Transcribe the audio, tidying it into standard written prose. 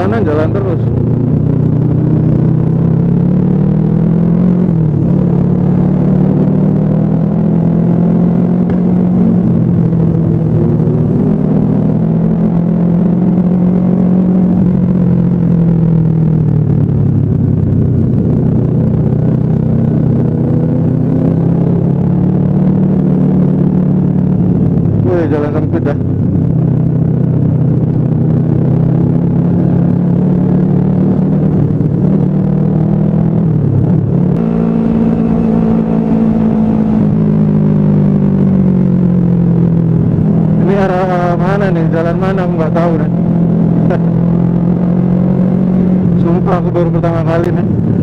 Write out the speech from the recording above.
kanan jalan terus. Wih, jalan sempit dah. Ini arah mana nih? Jalan mana? Aku nggak tahu nih. Sumpah aku baru pertama kali nih.